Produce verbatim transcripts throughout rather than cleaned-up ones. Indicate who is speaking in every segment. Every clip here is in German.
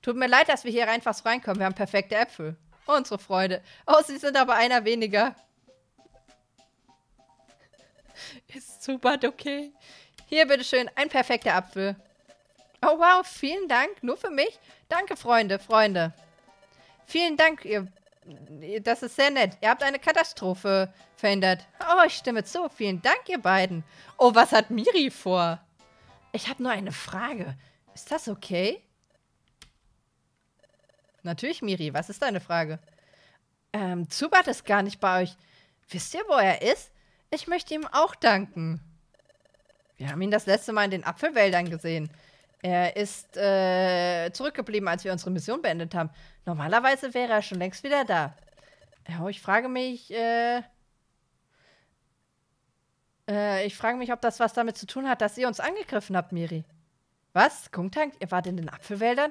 Speaker 1: Tut mir leid, dass wir hier einfach so reinkommen. Wir haben perfekte Äpfel. Unsere Freunde. Oh, sie sind aber einer weniger. Ist super okay. Hier, bitteschön, ein perfekter Apfel. Oh, wow, vielen Dank. Nur für mich? Danke, Freunde, Freunde. Vielen Dank, ihr... Das ist sehr nett. Ihr habt eine Katastrophe verhindert. Oh, ich stimme zu. Vielen Dank, ihr beiden. Oh, was hat Miri vor? Ich habe nur eine Frage. Ist das okay? Natürlich, Miri. Was ist deine Frage? Ähm, Zubat ist gar nicht bei euch. Wisst ihr, wo er ist? Ich möchte ihm auch danken. Wir haben ihn das letzte Mal in den Apfelwäldern gesehen. Er ist äh, zurückgeblieben, als wir unsere Mission beendet haben. Normalerweise wäre er schon längst wieder da. Ja, ich frage mich, äh, äh, ich frage mich, ob das was damit zu tun hat, dass ihr uns angegriffen habt, Miri. Was? Skunktank? Ihr wart in den Apfelwäldern?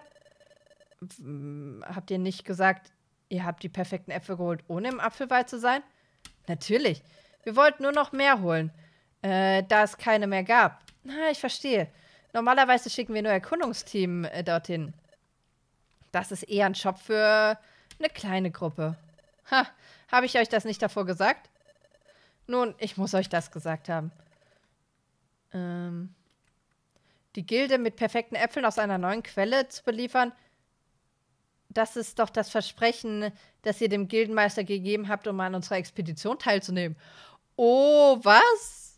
Speaker 1: W habt ihr nicht gesagt, ihr habt die perfekten Äpfel geholt, ohne im Apfelwald zu sein? Natürlich. Wir wollten nur noch mehr holen, äh, da es keine mehr gab. Na, ich verstehe. Normalerweise schicken wir nur Erkundungsteam äh, dorthin. Das ist eher ein Job für eine kleine Gruppe. Ha, habe ich euch das nicht davor gesagt? Nun, ich muss euch das gesagt haben. Ähm, die Gilde mit perfekten Äpfeln aus einer neuen Quelle zu beliefern, das ist doch das Versprechen, das ihr dem Gildenmeister gegeben habt, um an unserer Expedition teilzunehmen. Oh, was?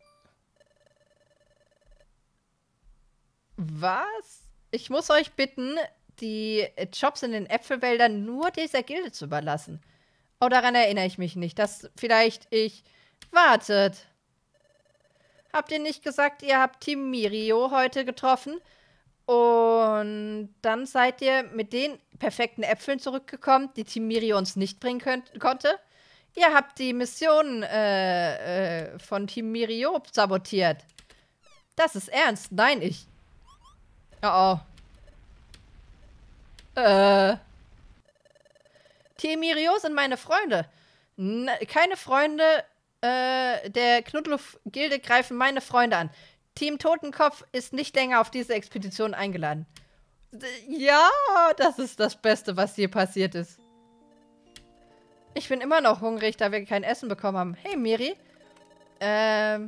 Speaker 1: Was? Ich muss euch bitten, die Jobs in den Äpfelwäldern nur dieser Gilde zu überlassen. Oh, daran erinnere ich mich nicht. Dass vielleicht ich... Wartet. Habt ihr nicht gesagt, ihr habt Team Mirio heute getroffen? Und dann seid ihr mit den perfekten Äpfeln zurückgekommen, die Team Mirio uns nicht bringen könnt, konnte? Ihr habt die Mission äh, äh, von Team Mirio sabotiert. Das ist ernst. Nein, ich... Oh, oh. Äh. Team Mirio sind meine Freunde. N keine Freunde äh, der Knuddelhof-Gilde greifen meine Freunde an. Team Totenkopf ist nicht länger auf diese Expedition eingeladen. Ja, das ist das Beste, was hier passiert ist. Ich bin immer noch hungrig, da wir kein Essen bekommen haben. Hey, Miri. Ähm...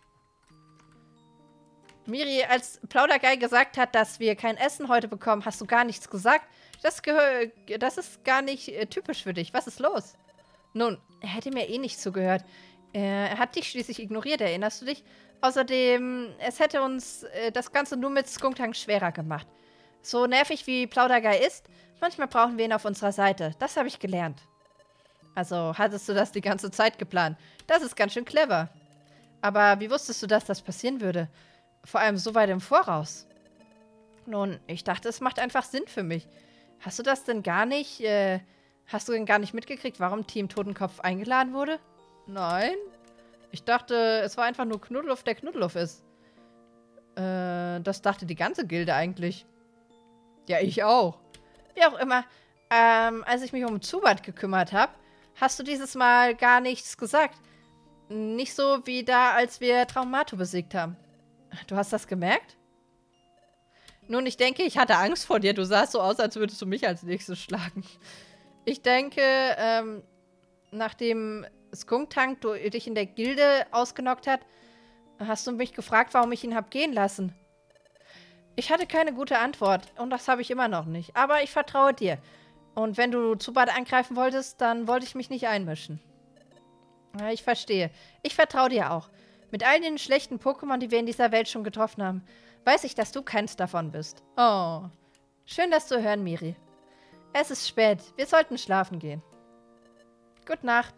Speaker 1: Miri, als Plaudergeil gesagt hat, dass wir kein Essen heute bekommen, hast du gar nichts gesagt. Das, das ist gar nicht äh, typisch für dich. Was ist los? Nun, er hätte mir eh nicht zugehört. Äh, er hat dich schließlich ignoriert, erinnerst du dich? Außerdem, es hätte uns äh, das Ganze nur mit Skunktank schwerer gemacht. So nervig wie Plaudergeil ist, manchmal brauchen wir ihn auf unserer Seite. Das habe ich gelernt. Also, hattest du das die ganze Zeit geplant? Das ist ganz schön clever. Aber wie wusstest du, dass das passieren würde? Vor allem so weit im Voraus. Nun, ich dachte, es macht einfach Sinn für mich. Hast du das denn gar nicht, äh, hast du denn gar nicht mitgekriegt, warum Team Totenkopf eingeladen wurde? Nein. Ich dachte, es war einfach nur Knuddelhof, der Knuddelhof ist. Äh, das dachte die ganze Gilde eigentlich. Ja, ich auch. Wie auch immer, ähm, als ich mich um Zubat gekümmert habe, hast du dieses Mal gar nichts gesagt. Nicht so wie da, als wir Traumato besiegt haben. Du hast das gemerkt? Nun, ich denke, ich hatte Angst vor dir. Du sahst so aus, als würdest du mich als nächstes schlagen. Ich denke, ähm, nachdem Skunktank dich in der Gilde ausgenockt hat, hast du mich gefragt, warum ich ihn hab gehen lassen. Ich hatte keine gute Antwort und das habe ich immer noch nicht. Aber ich vertraue dir. Und wenn du Zubat angreifen wolltest, dann wollte ich mich nicht einmischen. Ja, ich verstehe. Ich vertraue dir auch. Mit all den schlechten Pokémon, die wir in dieser Welt schon getroffen haben, weiß ich, dass du keins davon bist. Oh. Schön, das zu hören, Miri. Es ist spät. Wir sollten schlafen gehen. Gute Nacht.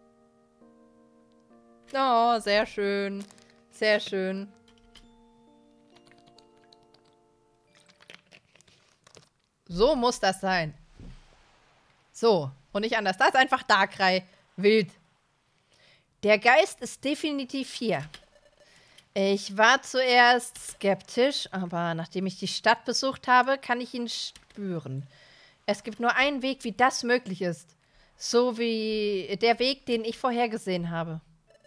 Speaker 1: Oh, sehr schön. Sehr schön. So muss das sein. So. Und nicht anders. Das ist einfach Darkrai. Wild. Der Geist ist definitiv hier. Ich war zuerst skeptisch, aber nachdem ich die Stadt besucht habe, kann ich ihn spüren. Es gibt nur einen Weg, wie das möglich ist. So wie der Weg, den ich vorhergesehen habe.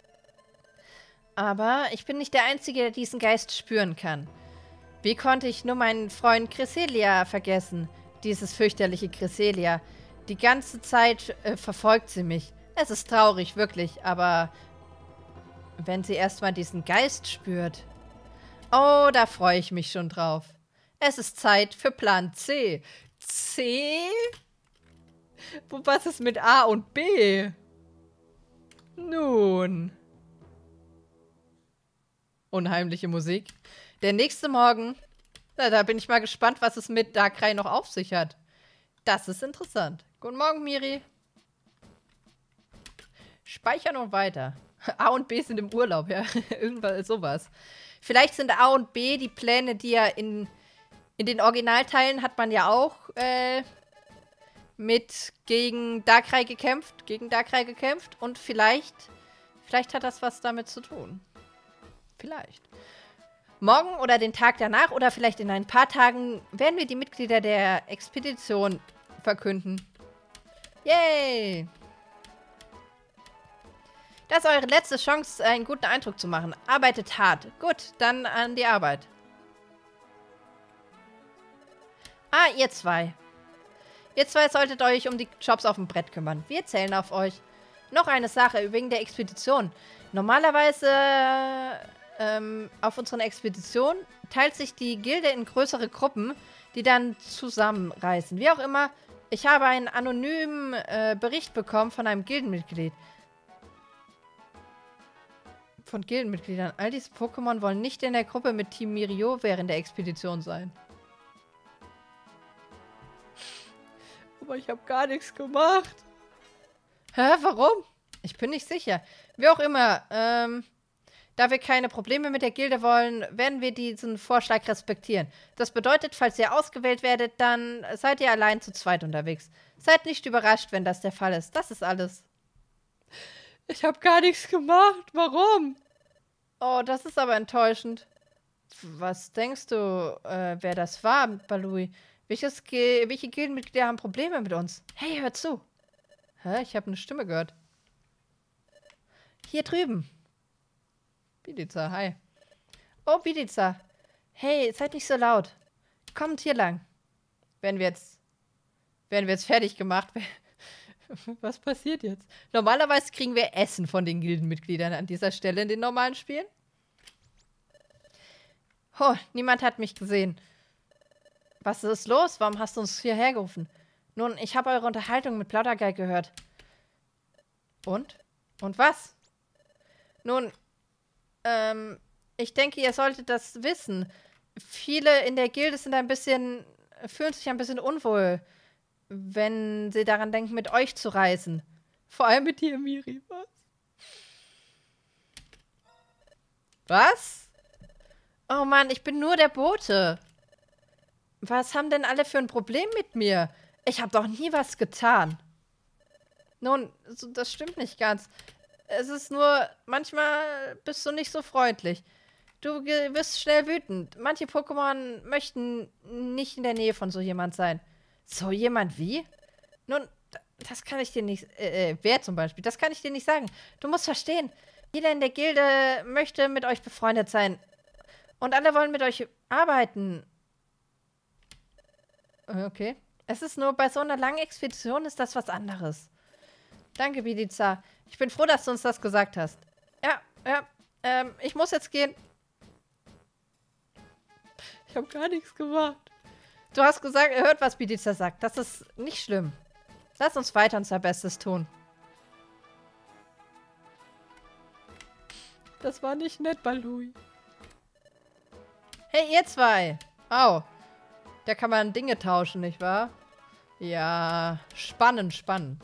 Speaker 1: Aber ich bin nicht der Einzige, der diesen Geist spüren kann. Wie konnte ich nur meinen Freund Cresselia vergessen, Dieses fürchterliche Cresselia. Die ganze Zeit äh, verfolgt sie mich. Es ist traurig, wirklich, aber wenn sie erstmal diesen Geist spürt. Oh, da freue ich mich schon drauf. Es ist Zeit für Plan C. C? Was ist mit A und B? Nun. Unheimliche Musik. Der nächste Morgen. Na, da bin ich mal gespannt, was es mit Darkrai noch auf sich hat. Das ist interessant. Guten Morgen, Miri. Speichern und weiter. A und B sind im Urlaub, ja. Irgendwas sowas. Vielleicht sind A und B die Pläne, die ja in, in den Originalteilen hat man ja auch äh, mit gegen Darkrai gekämpft, gegen Darkrai gekämpft und vielleicht, vielleicht hat das was damit zu tun. Vielleicht. Morgen oder den Tag danach oder vielleicht in ein paar Tagen werden wir die Mitglieder der Expedition verkünden. Yay! Das ist eure letzte Chance, einen guten Eindruck zu machen. Arbeitet hart. Gut, dann an die Arbeit. Ah, ihr zwei. Ihr zwei solltet euch um die Jobs auf dem Brett kümmern. Wir zählen auf euch. Noch eine Sache wegen der Expedition. Normalerweise ähm, auf unseren Expeditionen teilt sich die Gilde in größere Gruppen, die dann zusammenreisen. Wie auch immer, ich habe einen anonymen äh, Bericht bekommen von einem Gildenmitglied. Von Gildenmitgliedern. All diese Pokémon wollen nicht in der Gruppe mit Team Mirio während der Expedition sein. Aber ich habe gar nichts gemacht. Hä, warum? Ich bin nicht sicher. Wie auch immer, ähm, da wir keine Probleme mit der Gilde wollen, werden wir diesen Vorschlag respektieren. Das bedeutet, falls ihr ausgewählt werdet, dann seid ihr allein zu zweit unterwegs. Seid nicht überrascht, wenn das der Fall ist. Das ist alles. Ich habe gar nichts gemacht. Warum? Oh, das ist aber enttäuschend. Was denkst du, äh, wer das war, Balui? Welches Ge welche Gildenmitglieder haben Probleme mit uns? Hey, hör zu. Hä? Ich habe eine Stimme gehört. Hier drüben. Bidiza, hi. Oh, Bidiza. Hey, seid nicht so laut. Kommt hier lang. Werden wir jetzt... Werden wir jetzt fertig gemacht? Was passiert jetzt? Normalerweise kriegen wir Essen von den Gildenmitgliedern an dieser Stelle in den normalen Spielen. Oh, niemand hat mich gesehen. Was ist los? Warum hast du uns hierher gerufen? Nun, ich habe eure Unterhaltung mit Plaudergeil gehört. Und? Und was? Nun, ähm, ich denke, ihr solltet das wissen. Viele in der Gilde sind ein bisschen, fühlen sich ein bisschen unwohl, wenn sie daran denken, mit euch zu reisen. Vor allem mit dir, Miri. Was? Was? Oh Mann, ich bin nur der Bote. Was haben denn alle für ein Problem mit mir? Ich habe doch nie was getan. Nun, das stimmt nicht ganz. Es ist nur, manchmal bist du nicht so freundlich. Du wirst schnell wütend. Manche Pokémon möchten nicht in der Nähe von so jemand sein. So jemand wie? Nun, das kann ich dir nicht... Äh, wer zum Beispiel? Das kann ich dir nicht sagen. Du musst verstehen, jeder in der Gilde möchte mit euch befreundet sein. Und alle wollen mit euch arbeiten. Okay. Es ist nur, bei so einer langen Expedition ist das was anderes. Danke, Bidiza. Ich bin froh, dass du uns das gesagt hast. Ja, ja. Ähm, ich muss jetzt gehen. Ich habe gar nichts gemacht. Du hast gesagt, er hört, was Bidiza sagt. Das ist nicht schlimm. Lass uns weiter unser Bestes tun. Das war nicht nett, Balui. Hey, ihr zwei. Au. Da kann man Dinge tauschen, nicht wahr? Ja, spannend, spannend.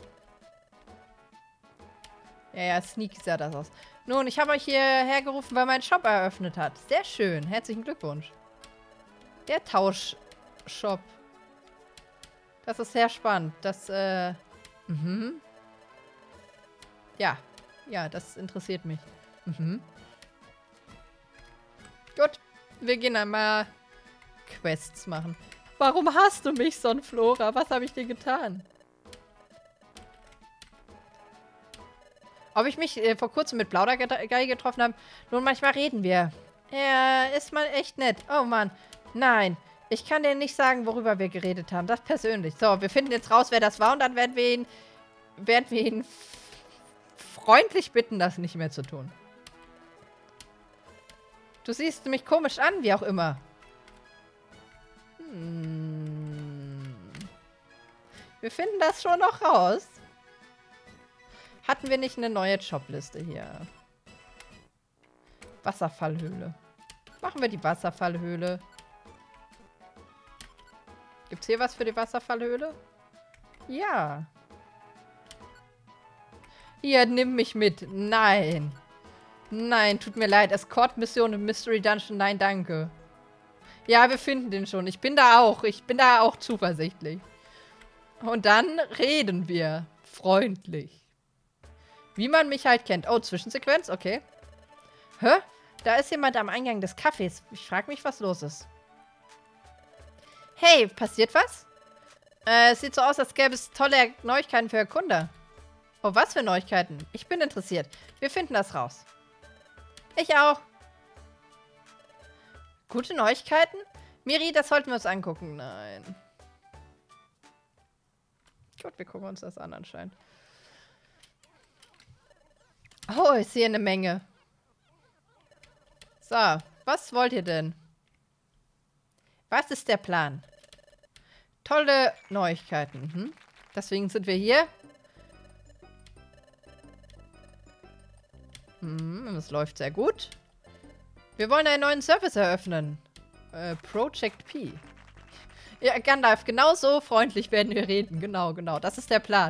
Speaker 1: Ja, ja, sneaky sah das aus. Nun, ich habe euch hierher gerufen, weil mein Shop eröffnet hat. Sehr schön. Herzlichen Glückwunsch. Der Tauschshop. Das ist sehr spannend. Das, äh... Mhm. Ja. Ja, das interessiert mich. Mhm. Gut. Wir gehen einmal Quests machen. Warum hast du mich, Sonflora? Was habe ich dir getan? Ob ich mich äh, vor kurzem mit Plaudergeil getroffen habe? Nun, manchmal reden wir. Er ist mal echt nett. Oh Mann. Nein. Ich kann dir nicht sagen, worüber wir geredet haben. Das persönlich. So, wir finden jetzt raus, wer das war und dann werden wir ihn, werden wir ihn freundlich bitten, das nicht mehr zu tun. Du siehst mich komisch an, wie auch immer. Hm. Wir finden das schon noch raus. Hatten wir nicht eine neue Jobliste hier? Wasserfallhöhle. Machen wir die Wasserfallhöhle. Gibt's hier was für die Wasserfallhöhle? Ja. Hier, nimm mich mit. Nein. Nein, tut mir leid. Escort-Mission im Mystery Dungeon. Nein, danke. Ja, wir finden den schon. Ich bin da auch. Ich bin da auch zuversichtlich. Und dann reden wir. Freundlich. Wie man mich halt kennt. Oh, Zwischensequenz? Okay. Hä? Da ist jemand am Eingang des Cafés. Ich frage mich, was los ist. Hey, passiert was? Äh, es sieht so aus, als gäbe es tolle Neuigkeiten für Erkunder. Oh, was für Neuigkeiten? Ich bin interessiert. Wir finden das raus. Ich auch. Gute Neuigkeiten? Miri, das sollten wir uns angucken. Nein. Gut, wir gucken uns das an anscheinend. Oh, ich sehe eine Menge. So, was wollt ihr denn? Was ist der Plan? Tolle Neuigkeiten. Hm? Deswegen sind wir hier. Hm, das läuft sehr gut. Wir wollen einen neuen Service eröffnen. Äh, Project P. Ja, Gandalf, genau so freundlich werden wir reden. Genau, genau. Das ist der Plan.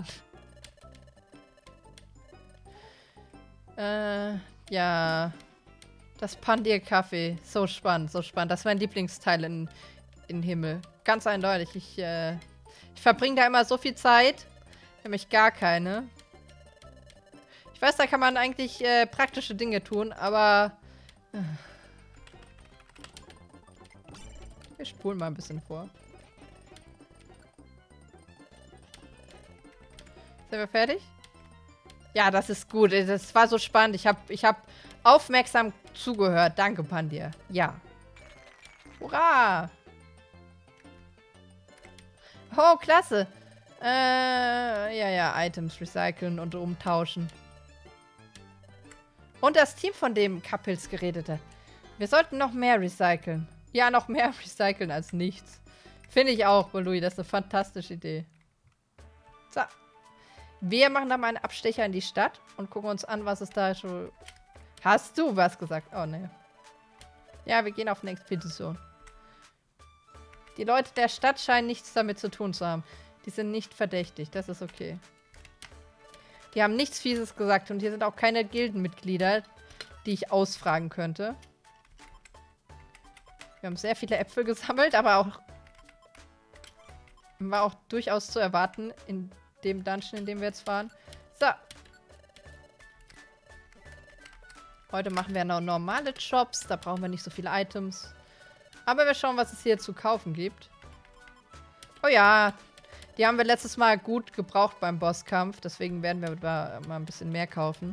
Speaker 1: Äh, ja... Das Pandir-Café. So spannend, so spannend. Das ist mein Lieblingsteil in, in Himmel. Ganz eindeutig. Ich, äh, ich verbringe da immer so viel Zeit. Nämlich gar keine. Ich weiß, da kann man eigentlich äh, praktische Dinge tun, aber... Äh, wir spulen mal ein bisschen vor. Sind wir fertig? Ja, das ist gut. Das war so spannend. Ich habe ich hab aufmerksam zugehört. Danke, Pandir. Ja. Hurra! Oh, klasse. Äh, ja, ja. Items recyceln und umtauschen. Und das Team, von dem Kappels geredet hat. Wir sollten noch mehr recyceln. Ja, noch mehr recyceln als nichts. Finde ich auch, Louis. Das ist eine fantastische Idee. So. Wir machen dann mal einen Abstecher in die Stadt und gucken uns an, was es da schon... Hast du was gesagt? Oh, ne. Ja, wir gehen auf eine Expedition. Die Leute der Stadt scheinen nichts damit zu tun zu haben. Die sind nicht verdächtig. Das ist okay. Die haben nichts Fieses gesagt und hier sind auch keine Gildenmitglieder, die ich ausfragen könnte. Wir haben sehr viele Äpfel gesammelt, aber auch... War auch durchaus zu erwarten in dem Dungeon, in dem wir jetzt fahren. So. Heute machen wir noch normale Jobs. Da brauchen wir nicht so viele Items. Aber wir schauen, was es hier zu kaufen gibt. Oh ja. Die haben wir letztes Mal gut gebraucht beim Bosskampf. Deswegen werden wir da mal ein bisschen mehr kaufen.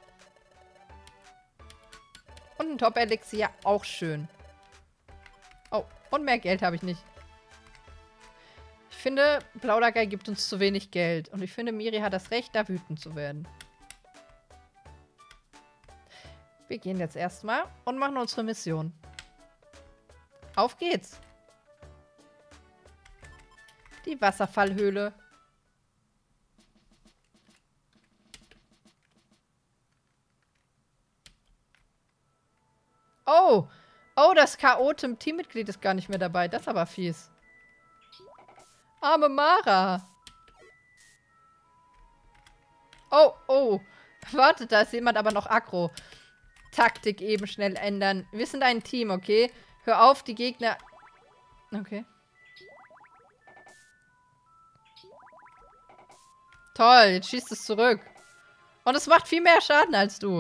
Speaker 1: Und ein Top-Elixier. Auch schön. Oh, und mehr Geld habe ich nicht. Ich finde, Plaudergeil gibt uns zu wenig Geld. Und ich finde, Miri hat das Recht, da wütend zu werden. Wir gehen jetzt erstmal und machen unsere Mission. Auf geht's. Die Wasserfallhöhle. Oh. Oh, das Chaotem-Teammitglied ist gar nicht mehr dabei. Das ist aber fies. Arme Mara. Oh, oh. Wartet, da ist jemand aber noch aggro. Taktik eben schnell ändern. Wir sind ein Team, okay? Hör auf, die Gegner... Okay. Toll, jetzt schießt es zurück. Und es macht viel mehr Schaden als du.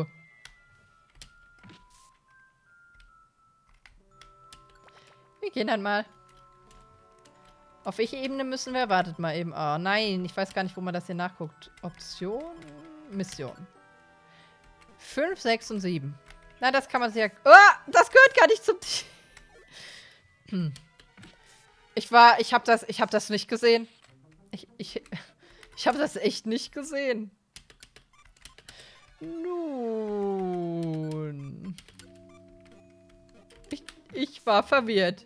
Speaker 1: Wir gehen dann mal. Auf welche Ebene müssen wir? Wartet mal eben. Oh nein, ich weiß gar nicht, wo man das hier nachguckt. Option, Mission. fünf, sechs und sieben. Na, das kann man sich ja... Oh, das gehört gar nicht zum... hm. Ich war, ich habe das, ich habe das nicht gesehen. Ich, ich, ich habe das echt nicht gesehen. Nun. Ich, ich war verwirrt.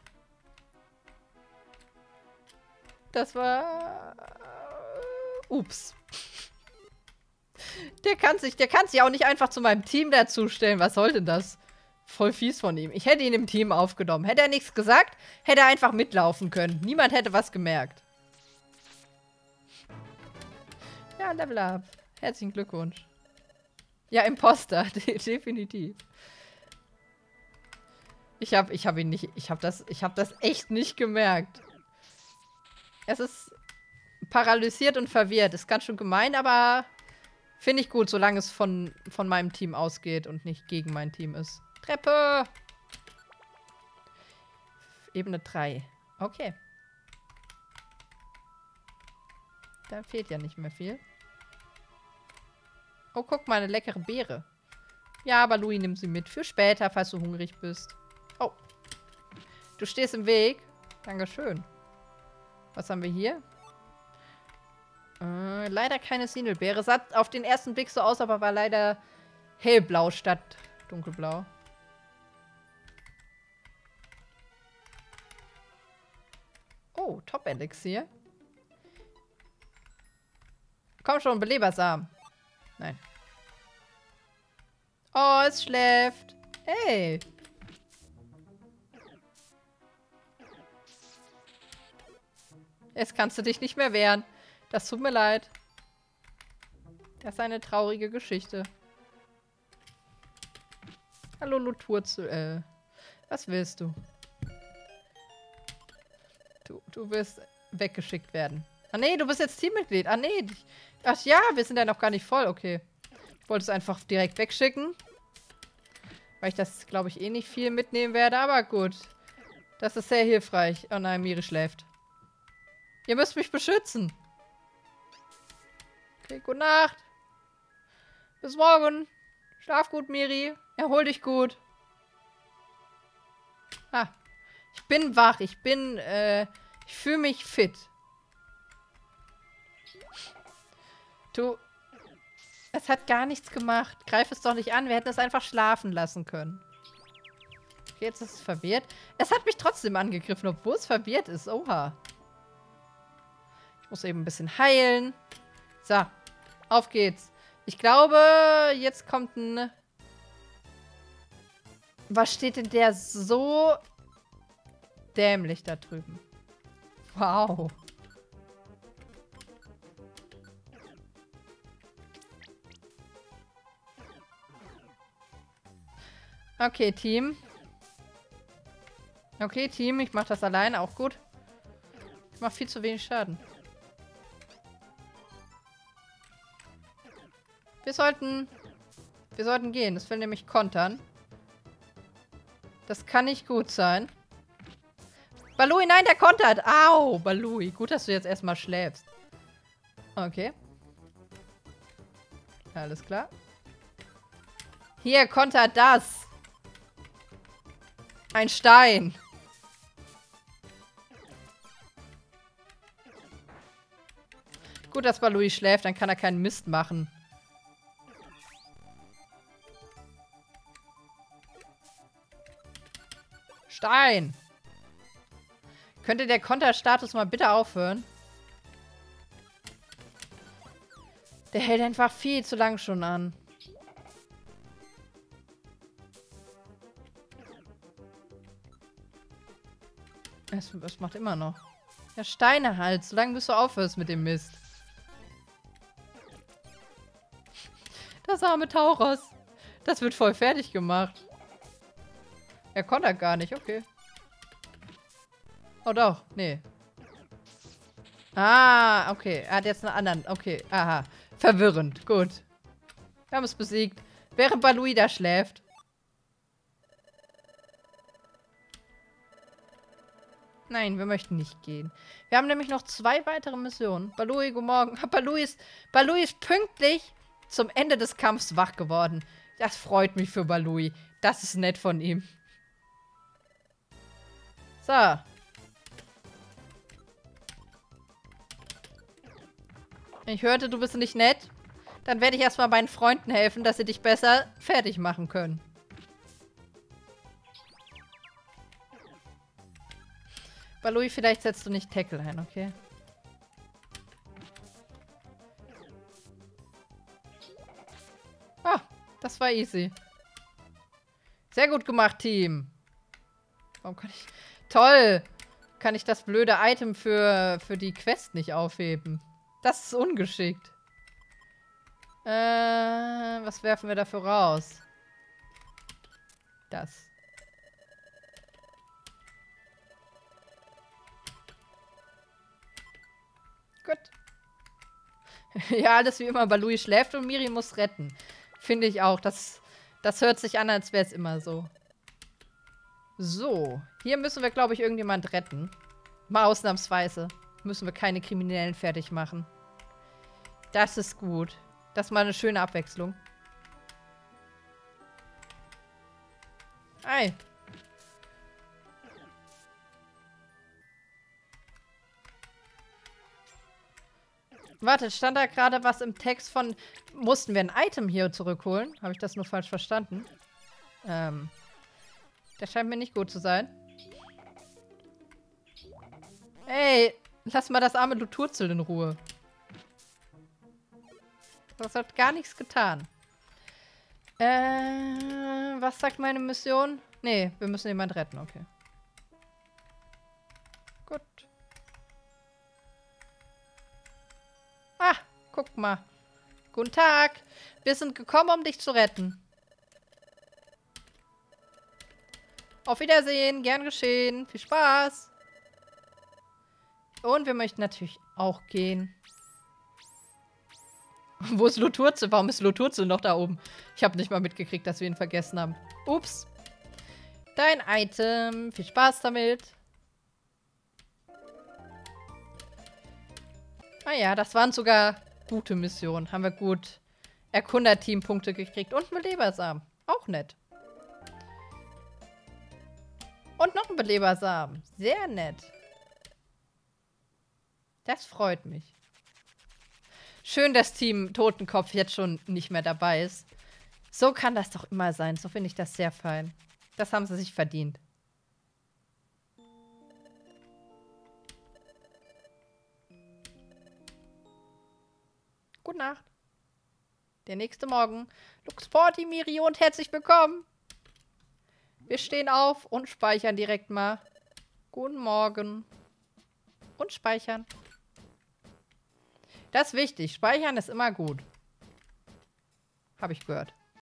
Speaker 1: Das war... Ups. Der kann sich, der kann sich auch nicht einfach zu meinem Team dazustellen. Was soll denn das? Voll fies von ihm. Ich hätte ihn im Team aufgenommen. Hätte er nichts gesagt, hätte er einfach mitlaufen können. Niemand hätte was gemerkt. Ja, Level up. Herzlichen Glückwunsch. Ja, Imposter. Definitiv. Ich habe ich hab ihn nicht... Ich habe das, ich hab das echt nicht gemerkt. Es ist paralysiert und verwirrt. Ist ganz schön gemein, aber finde ich gut, solange es von, von meinem Team ausgeht und nicht gegen mein Team ist. Treppe! Ebene drei. Okay. Da fehlt ja nicht mehr viel. Oh, guck mal, eine leckere Beere. Ja, aber Louis, nimm sie mit. Für später, falls du hungrig bist. Oh. Du stehst im Weg. Dankeschön. Was haben wir hier? Äh, leider keine Sinelbeere. Sah auf den ersten Blick so aus, aber war leider hellblau statt dunkelblau. Oh, Top-Elixier. Komm schon, Belebersamen. Nein. Oh, es schläft. Hey. Jetzt kannst du dich nicht mehr wehren. Das tut mir leid. Das ist eine traurige Geschichte. Hallo, Luturzel. Äh, was willst du? Du, du wirst weggeschickt werden. Ah, nee, du bist jetzt Teammitglied. Ah, nee. Ach ja, wir sind ja noch gar nicht voll. Okay. Ich wollte es einfach direkt wegschicken. Weil ich das, glaube ich, eh nicht viel mitnehmen werde. Aber gut. Das ist sehr hilfreich. Oh nein, Miri schläft. Ihr müsst mich beschützen. Okay, gute Nacht. Bis morgen. Schlaf gut, Miri. Erhol dich gut. Ah. Ich bin wach. Ich bin, äh, ich fühle mich fit. Du, es hat gar nichts gemacht. Greif es doch nicht an. Wir hätten es einfach schlafen lassen können. Okay, jetzt ist es verwirrt. Es hat mich trotzdem angegriffen, obwohl es verwirrt ist. Oha. Ich muss eben ein bisschen heilen. So, auf geht's. Ich glaube, jetzt kommt ein... Was steht denn der so dämlich da drüben? Wow. Okay, Team. Okay, Team, ich mach das alleine, auch gut. Ich mach viel zu wenig Schaden. Wir sollten... Wir sollten gehen. Das will nämlich kontern. Das kann nicht gut sein. Balui, nein, der kontert. Au, Balui. Gut, dass du jetzt erstmal schläfst. Okay. Alles klar. Hier, kontert das. Ein Stein. Gut, dass Balui schläft, dann kann er keinen Mist machen. Stein. Könnte der Konterstatus mal bitte aufhören? Der hält einfach viel zu lang schon an. Es, es macht immer noch. Ja, Steine halt, solange bis du aufhörst mit dem Mist. Das arme Tauros. Das wird voll fertig gemacht. Er konnte gar nicht, okay. Oh doch, nee. Ah, okay. Er hat jetzt einen anderen. Okay, aha. Verwirrend, gut. Wir haben es besiegt. Während Balui da schläft. Nein, wir möchten nicht gehen. Wir haben nämlich noch zwei weitere Missionen. Balui, guten Morgen. Balui ist, Balui ist pünktlich zum Ende des Kampfs wach geworden. Das freut mich für Balui. Das ist nett von ihm. So. Ich hörte, du bist nicht nett. Dann werde ich erstmal meinen Freunden helfen, dass sie dich besser fertig machen können. Balui, vielleicht setzt du nicht Tackle ein, okay? Ah, das war easy. Sehr gut gemacht, Team. Warum kann ich... Toll! Kann ich das blöde Item für, für die Quest nicht aufheben? Das ist ungeschickt. Äh, was werfen wir dafür raus? Das. Gut. Ja, alles wie immer. Balui schläft und Miri muss retten. Finde ich auch. Das, das hört sich an, als wäre es immer so. So. Hier müssen wir, glaube ich, irgendjemand retten. Mal ausnahmsweise. Müssen wir keine Kriminellen fertig machen. Das ist gut. Das ist mal eine schöne Abwechslung. Ei. Warte, stand da gerade was im Text von... Mussten wir ein Item hier zurückholen? Habe ich das nur falsch verstanden? Ähm... Das scheint mir nicht gut zu sein. Ey, lass mal das arme Luturzel in Ruhe. Das hat gar nichts getan. Äh, was sagt meine Mission? Nee, wir müssen jemanden retten, okay. Gut. Ah, guck mal. Guten Tag. Wir sind gekommen, um dich zu retten. Auf Wiedersehen, gern geschehen. Viel Spaß. Und wir möchten natürlich auch gehen. Wo ist Luturzel? Warum ist Luturzel noch da oben? Ich habe nicht mal mitgekriegt, dass wir ihn vergessen haben. Ups. Dein Item. Viel Spaß damit. Ah ja, das waren sogar gute Missionen. Haben wir gut Erkunder-Team-Punkte gekriegt. Und Belebersamen. Auch nett. Und noch ein Belebersamen. Sehr nett. Das freut mich. Schön, dass Team Totenkopf jetzt schon nicht mehr dabei ist. So kann das doch immer sein. So finde ich das sehr fein. Das haben sie sich verdient. Gute Nacht. Der nächste Morgen. Luxporti, Miri und herzlich willkommen. Wir stehen auf und speichern direkt mal. Guten Morgen. Und speichern. Das ist wichtig. Speichern ist immer gut. Habe ich gehört.